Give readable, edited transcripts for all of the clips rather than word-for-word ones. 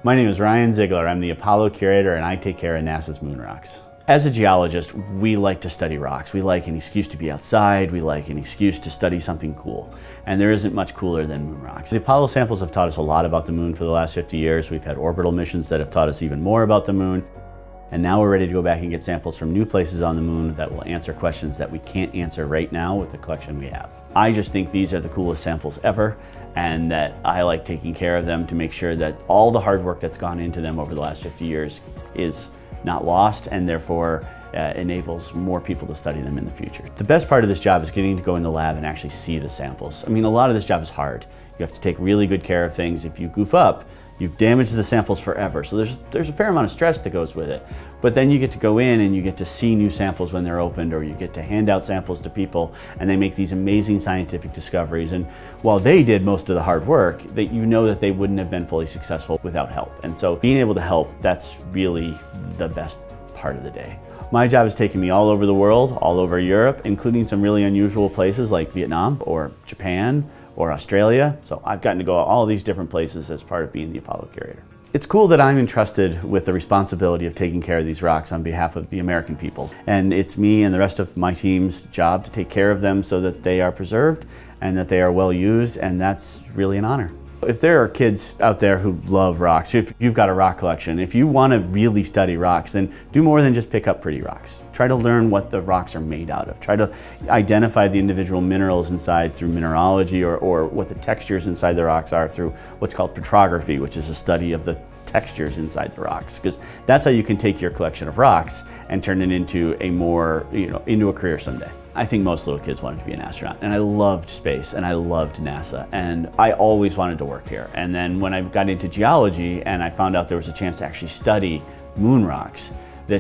My name is Ryan Zeigler. I'm the Apollo Curator and I take care of NASA's moon rocks. As a geologist, we like to study rocks. We like an excuse to be outside. We like an excuse to study something cool. And there isn't much cooler than moon rocks. The Apollo samples have taught us a lot about the moon for the last 50 years. We've had orbital missions that have taught us even more about the moon. And now we're ready to go back and get samples from new places on the moon that will answer questions that we can't answer right now with the collection we have. I just think these are the coolest samples ever, and that I like taking care of them to make sure that all the hard work that's gone into them over the last 50 years is not lost, and therefore enables more people to study them in the future. The best part of this job is getting to go in the lab and actually see the samples. I mean, a lot of this job is hard. You have to take really good care of things. If you goof up, you've damaged the samples forever. So there's a fair amount of stress that goes with it. But then you get to go in and you get to see new samples when they're opened, or you get to hand out samples to people and they make these amazing scientific discoveries. And while they did most of the hard work, that you know that they wouldn't have been fully successful without help. And so being able to help, that's really the best part of the day. My job has taken me all over the world, all over Europe, including some really unusual places like Vietnam or Japan or Australia. So I've gotten to go all these different places as part of being the Apollo Curator. It's cool that I'm entrusted with the responsibility of taking care of these rocks on behalf of the American people. And it's me and the rest of my team's job to take care of them so that they are preserved and that they are well used, and that's really an honor. If there are kids out there who love rocks, if you've got a rock collection, if you want to really study rocks, then do more than just pick up pretty rocks. Try to learn what the rocks are made out of. Try to identify the individual minerals inside through mineralogy, or what the textures inside the rocks are through what's called petrography, which is a study of the textures inside the rocks, because that's how you can take your collection of rocks and turn it into a more, into a career someday. I think most little kids wanted to be an astronaut, and I loved space and I loved NASA, and I always wanted to work here. And then when I got into geology and I found out there was a chance to actually study moon rocks,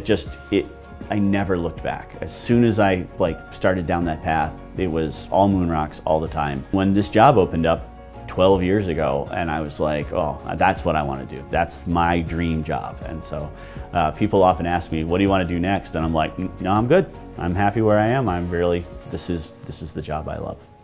I never looked back. As soon as I started down that path, it was all moon rocks all the time. When this job opened up 12 years ago, and I was like, oh, that's what I want to do. That's my dream job. And so people often ask me, what do you want to do next? And I'm like, no, I'm good. I'm happy where I am. This is the job I love.